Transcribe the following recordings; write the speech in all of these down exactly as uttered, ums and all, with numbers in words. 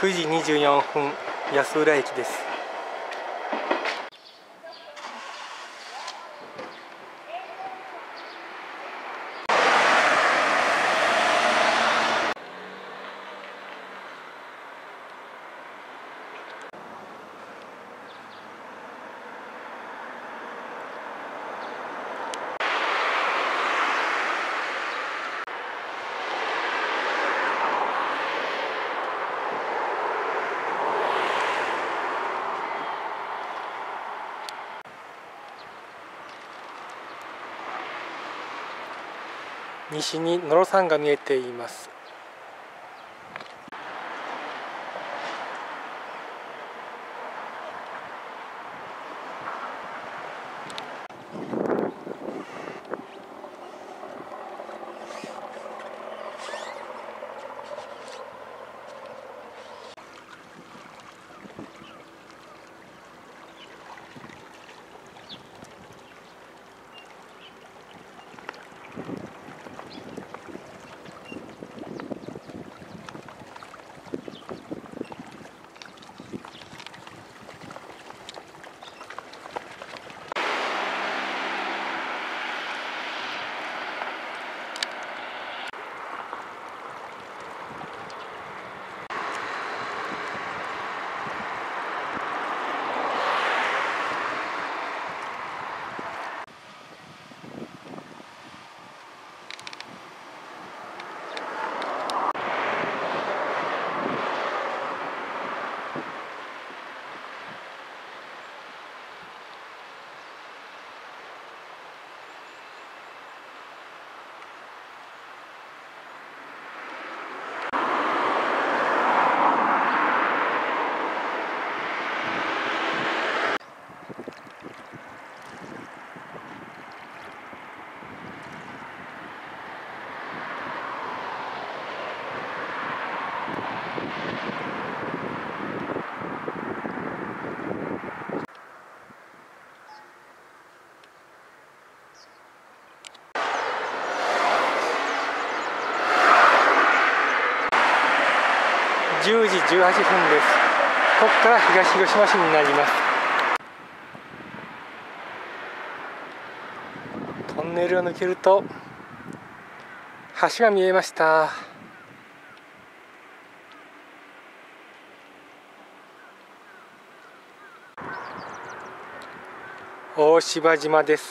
くじにじゅうよんぷん、安浦駅です。西に野呂山が見えています。じゅうじじゅうはっぷんです。ここから東広島市になります。トンネルを抜けると橋が見えました。大芝島です。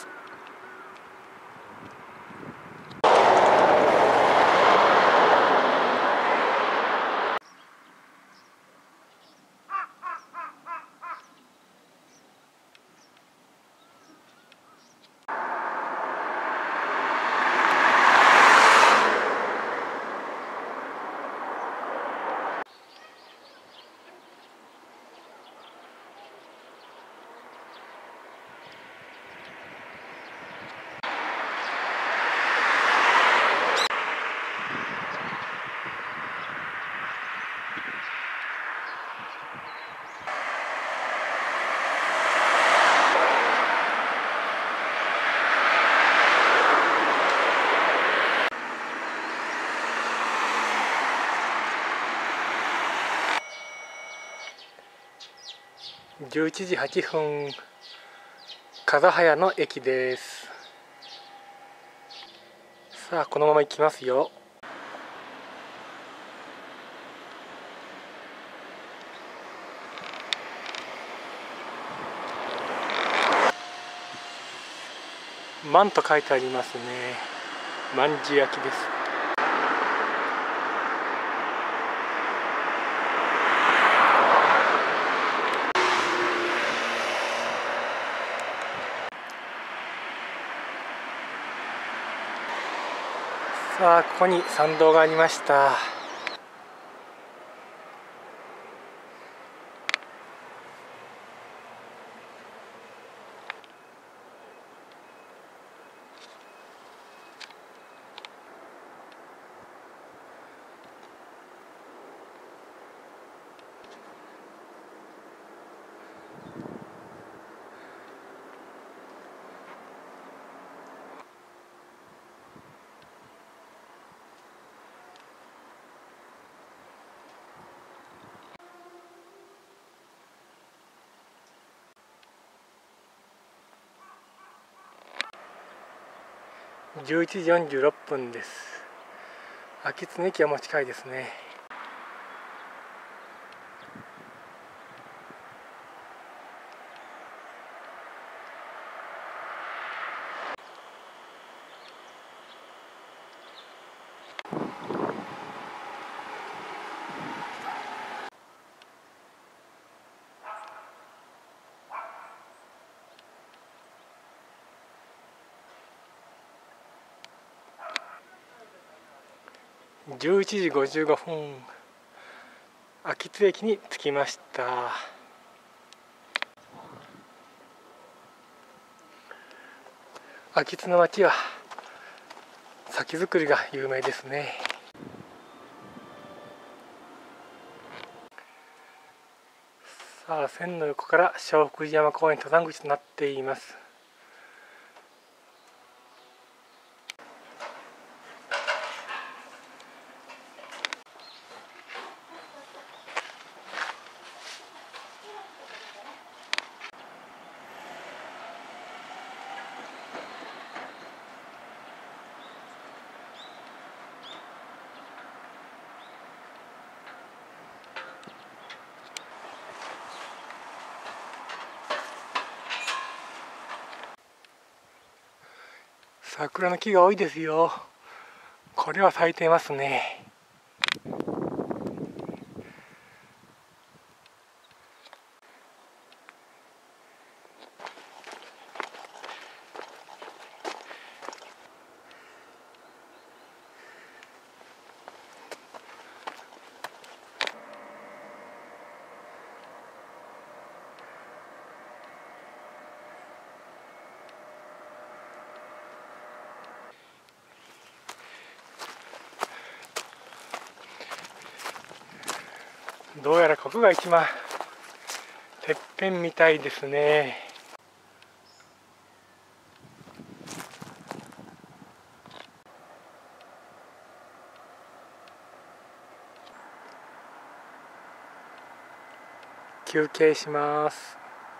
じゅういちじはっぷん、風早の駅です。さあ、このまま行きますよ。まんと書いてありますね。まんじゅう焼きです。さあ、ここに参道がありました。 じゅういちじよんじゅうろっぷんです。秋津駅はもう近いですね。じゅういちじごじゅうごふん、秋津駅に着きました。秋津の町は酒造りが有名ですね。さあ、線の横から笑福寺山公園登山口となっています。桜の木が多いですよ。これは咲いていますね。どうやらここが一番てっぺんみたいですね。休憩します。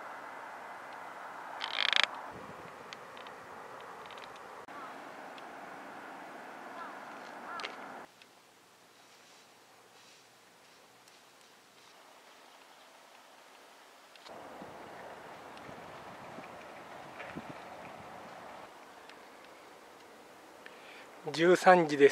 じゅうさんじです。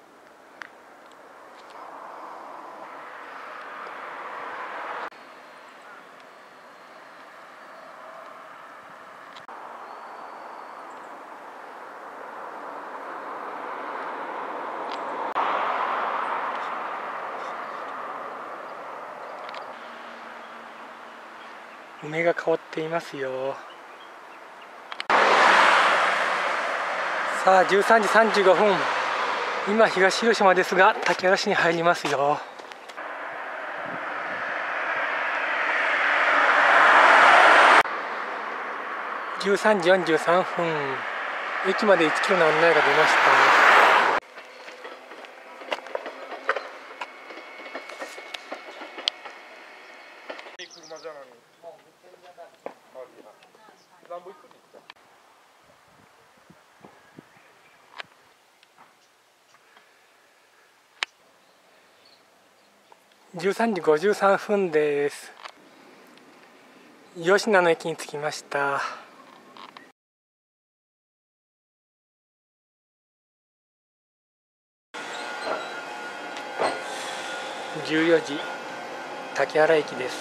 梅が香っていますよ。さあ、じゅうさんじさんじゅうごふん、今東広島ですが竹原市に入りますよ。じゅうさんじよんじゅうさんぷん、駅までいちキロの案内が出ました。じゅうさんじごじゅうさんぷんです。吉名の駅に着きました。じゅうよじ、竹原駅です。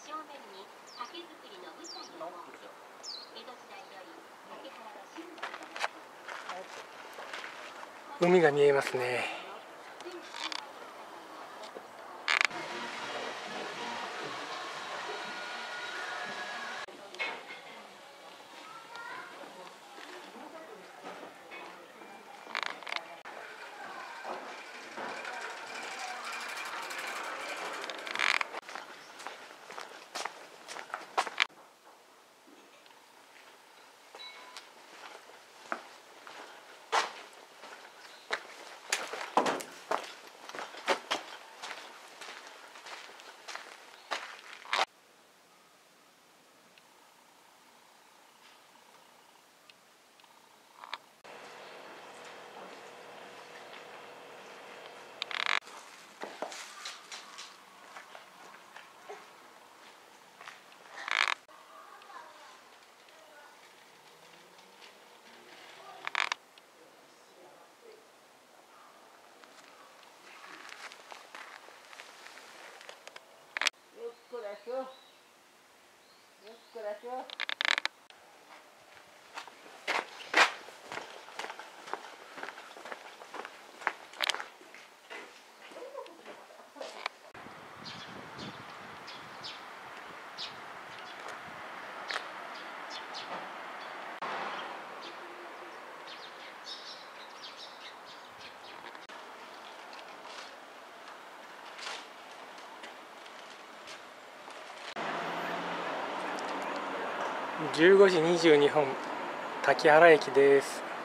正面に竹作りの舞台を設け、江戸時代より竹原のシンボルとなっている。 海が見えますね。じゅうごじにじゅうにふん、滝原駅です。